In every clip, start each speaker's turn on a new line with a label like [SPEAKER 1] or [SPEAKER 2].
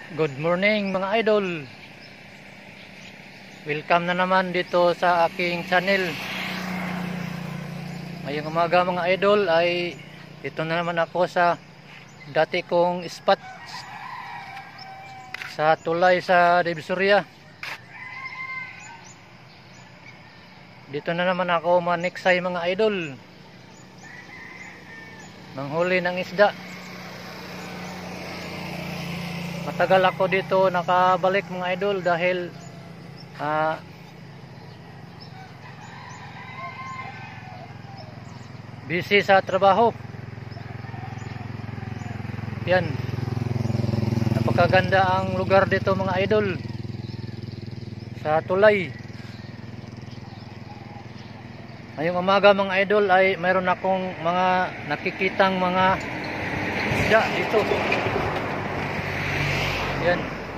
[SPEAKER 1] Good morning mga idol. Welcome na naman dito sa aking channel. Ngayong umaga mga idol ay dito na naman ako sa dati kong spot sa tulay sa Divisoria. Dito na naman ako maniksay mga idol, manghuli ng isda. Matagal ako dito nakabalik mga idol dahil busy sa trabaho. Yan, napakaganda ang lugar dito mga idol sa tulay. Ngayong umaga mga idol ay mayroon akong mga nakikitang mga isda dito. Yan.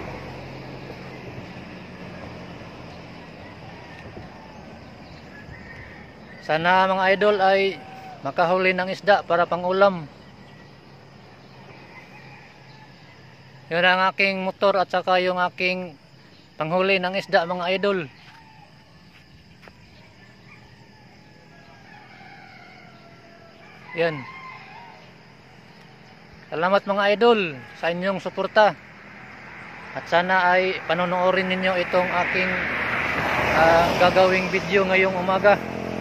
[SPEAKER 1] Sana mga idol ay makahuli ng isda para pang-ulam. Yun ang aking motor at saka yung aking panghuli ng isda mga idol. Yan. Salamat mga idol sa inyong suporta. At sana ay panonoorin ninyo itong aking gagawing video ngayong umaga.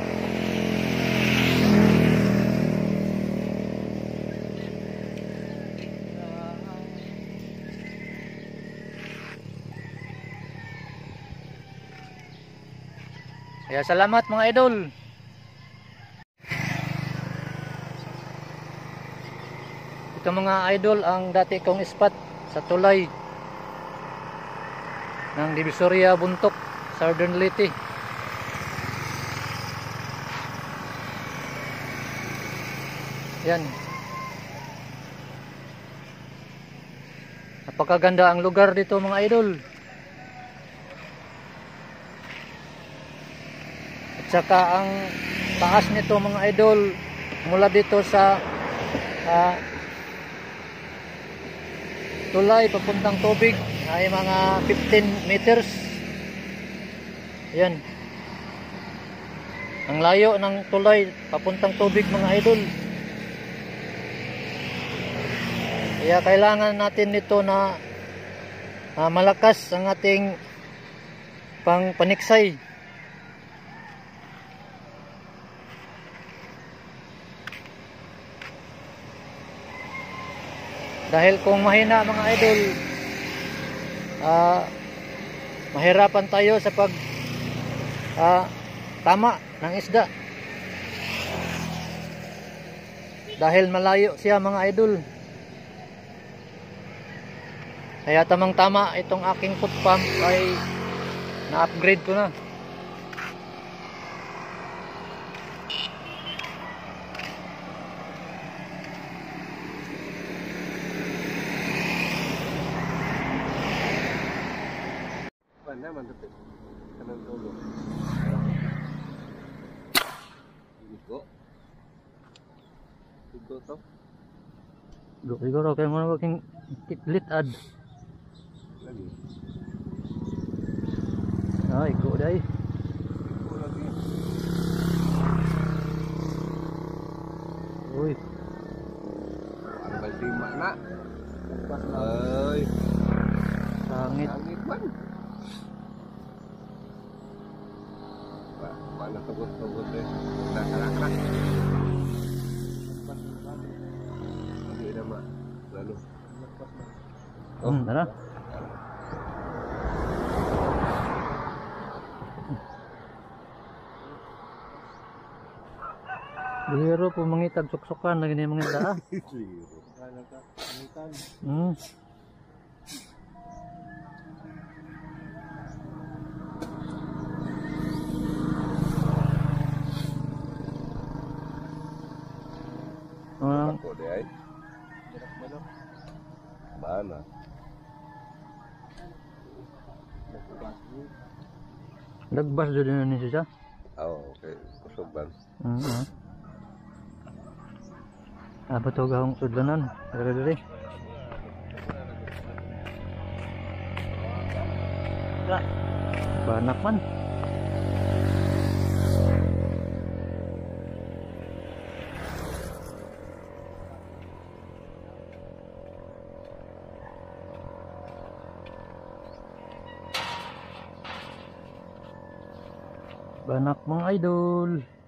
[SPEAKER 1] Kaya salamat mga idol. Ito mga idol ang dati kong spot sa tulay ng Divisoria Buntok, Southern Leyte. Yan. Napakaganda ang lugar dito mga idol. At saka ang taas nito mga idol mula dito sa tulay papuntang tubig ay mga 15 meters. Yan. Ang layo ng tulay papuntang tubig mga idol. Kaya kailangan natin nito na malakas ang ating paniksay. Dahil kung mahina mga idol, mahirapan tayo sa pag tama ng isda. Dahil malayo siya mga idol. Kaya tamang tama itong aking foot pump ay na-upgrade ko na.
[SPEAKER 2] Naman tapi kanang tulo. Igo to.
[SPEAKER 1] Siguro kay mo king kitlit ad.
[SPEAKER 2] Lagi.
[SPEAKER 1] Ay, go dai.
[SPEAKER 2] Igo lagi.
[SPEAKER 1] Uy.
[SPEAKER 2] Ang baldi mana? Ay.
[SPEAKER 1] Sangit.
[SPEAKER 2] Sangit man. Mana tugot-tugot eh. Nak-nak. Hindi naman. Lalo.
[SPEAKER 1] Tara. Bihiro po mangitag suksukan lagi ni mga isda.
[SPEAKER 2] Ako di ay. Mana?
[SPEAKER 1] Nagbas jud ni siya.
[SPEAKER 2] Oh, okay. Kusuban.
[SPEAKER 1] Apa to gahong sudlanan? Dere. Banak man. Banak mga idol.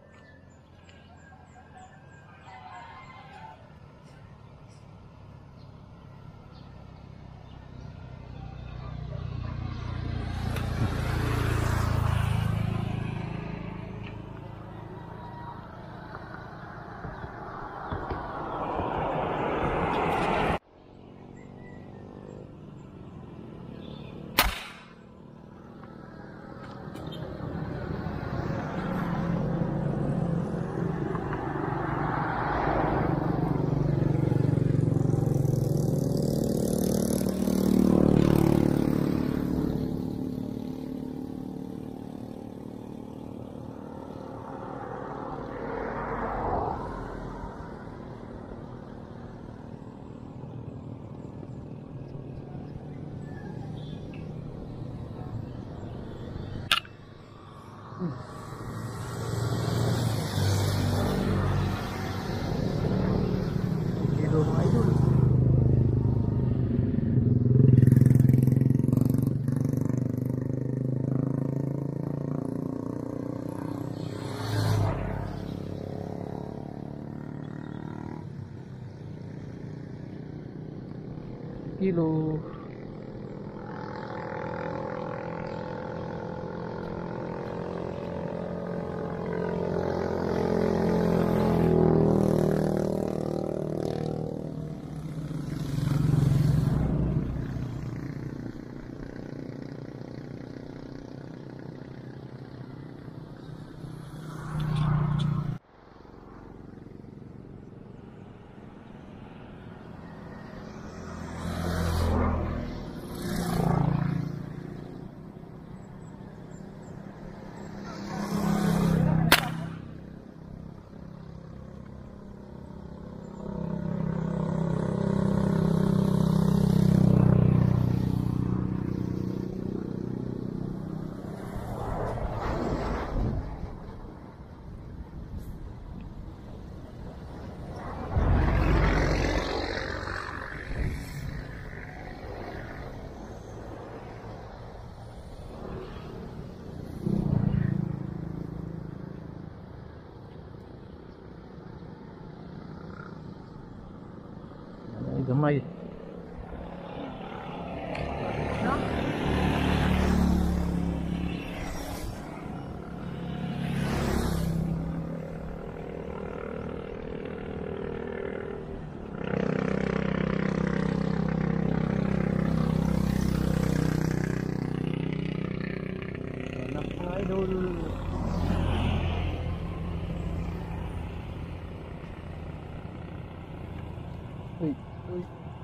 [SPEAKER 1] Kilo mga idol. Kilo. Ay, gamay. Anak mga idol. Uy, uy.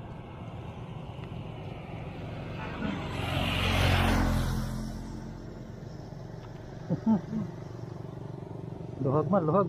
[SPEAKER 1] Luhag man, luhag.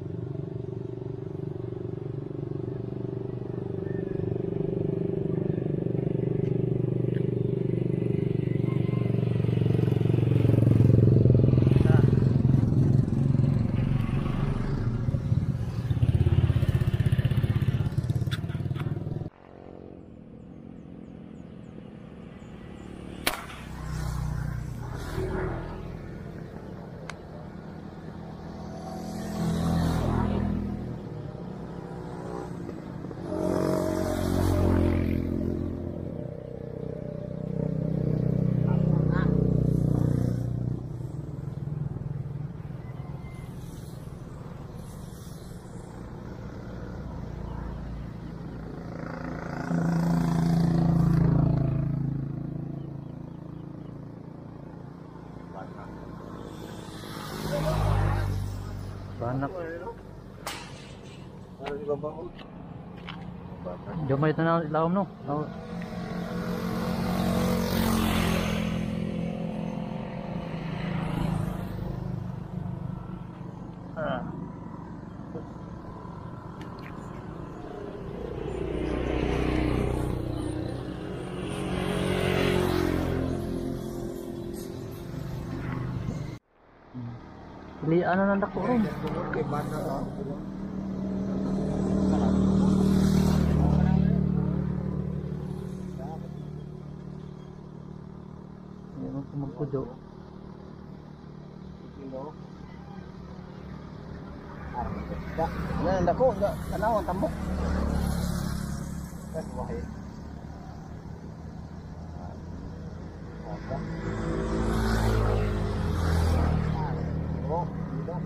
[SPEAKER 1] Banak.
[SPEAKER 2] Ano di ba ba ko?
[SPEAKER 1] Gamay na ilawom no. Lian na nandak ko ron.
[SPEAKER 2] Kay bata.
[SPEAKER 1] Hindi mo magkudo.
[SPEAKER 2] Nah, ndak ko, tanaw ang tambok. Kas wahi. Oh, tidak.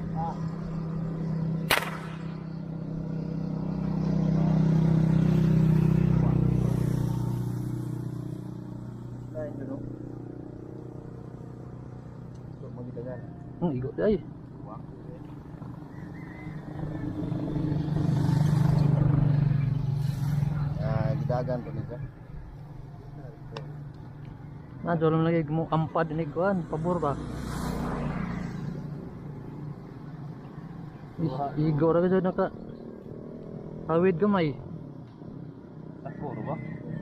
[SPEAKER 2] Nah, itu dong. Untuk magdagan.
[SPEAKER 1] Igo day.
[SPEAKER 2] Gidagan to nito.
[SPEAKER 1] Na doon lagi mo kampad ni kuan, pabor ba? Igo ra gid naka hawid gamay.
[SPEAKER 2] Takor ba?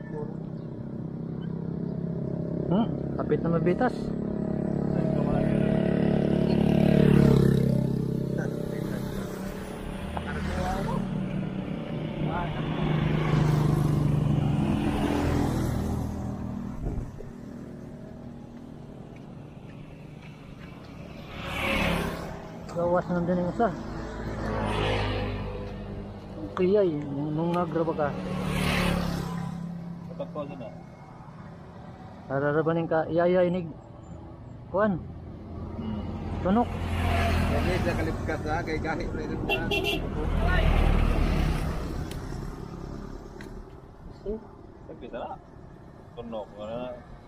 [SPEAKER 1] Kapit na mabitas. Gawas na din yung isa. Kaya nung nagraba ka.
[SPEAKER 2] Dapat ko na.
[SPEAKER 1] Hararabanin ka iyaya inig. Kuan. Tunok.
[SPEAKER 2] Jadi sa kalipkat ha kay gahi na ito na. Sige tara. Tunok na.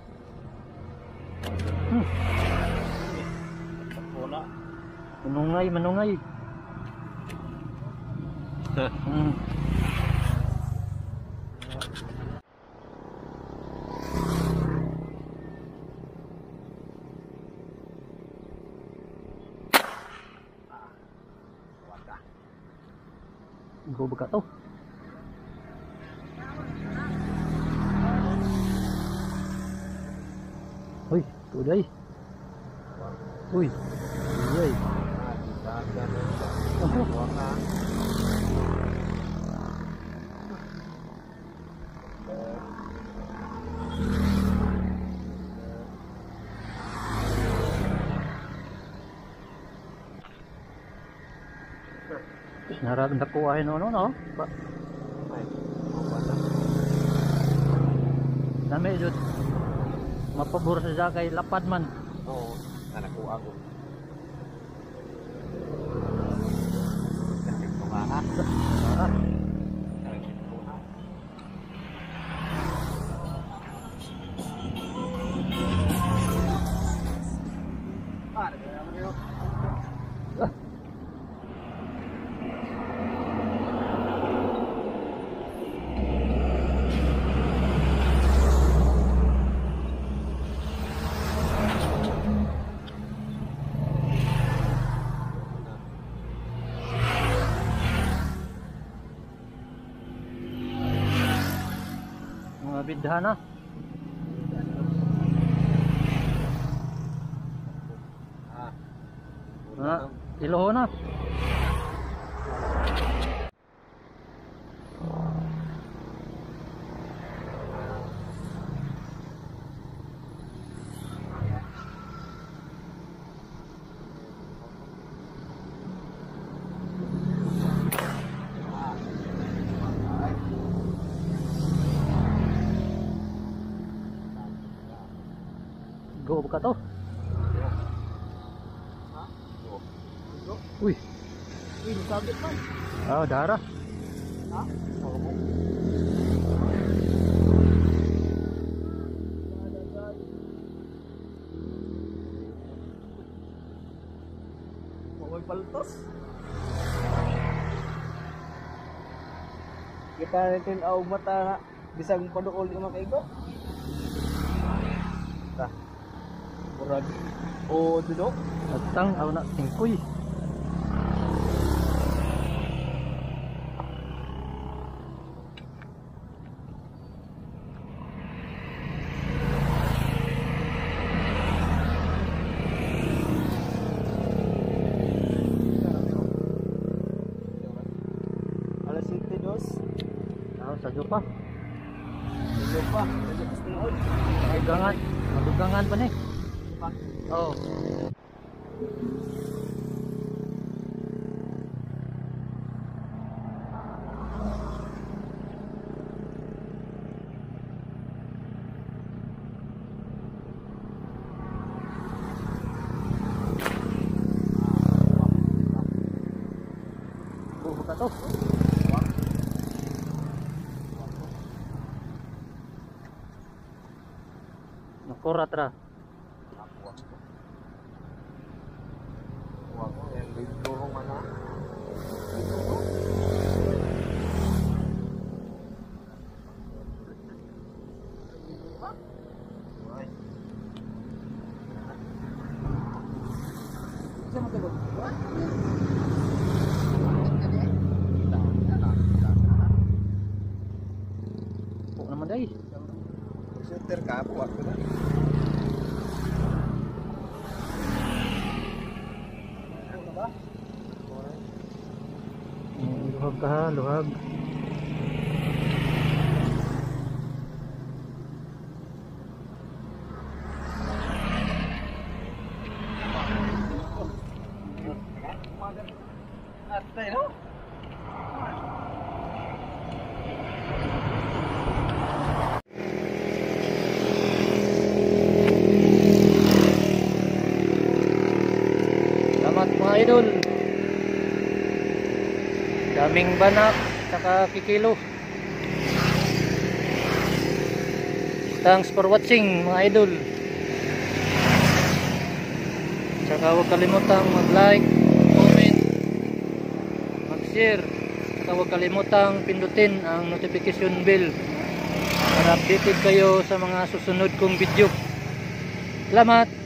[SPEAKER 2] Takona.
[SPEAKER 1] Manungay. Go ba ka to? Uy, tuday. Uy. Uy. Narag nakuha no. Dami jud. Mapabor sa kay lapad man.
[SPEAKER 2] Oo, nakuha ko.
[SPEAKER 1] Bidhana. Iloho na. Go ba ka to? Uy.
[SPEAKER 2] Uy, nasabit man.
[SPEAKER 1] Dara.
[SPEAKER 2] Ha? Mawag paltos. Kita natin au mata na bisag paduol ka makaigo. Ta. Murag o dudok.
[SPEAKER 1] Datang aw na tingkoy. Sa Jupa.
[SPEAKER 2] Ano pa? Naglakas na oil.
[SPEAKER 1] Madugangan. Madugangan pa ni. Oh. Buka to. Nakurat ra.
[SPEAKER 2] Wako yan, durong mana.
[SPEAKER 1] Po naman day.
[SPEAKER 2] Shooter ka po ako na. Ano ba?
[SPEAKER 1] Luhag ka ha, luhag.
[SPEAKER 2] Atay no?
[SPEAKER 1] Salamat mga idol. Daming banak saka kikilo. Thanks for watching mga idol. Saka huwag kalimutang mag-like, comment, mag-share. Saka huwag kalimutang pindutin ang notification bell para updated kayo sa mga susunod kong video. Salamat!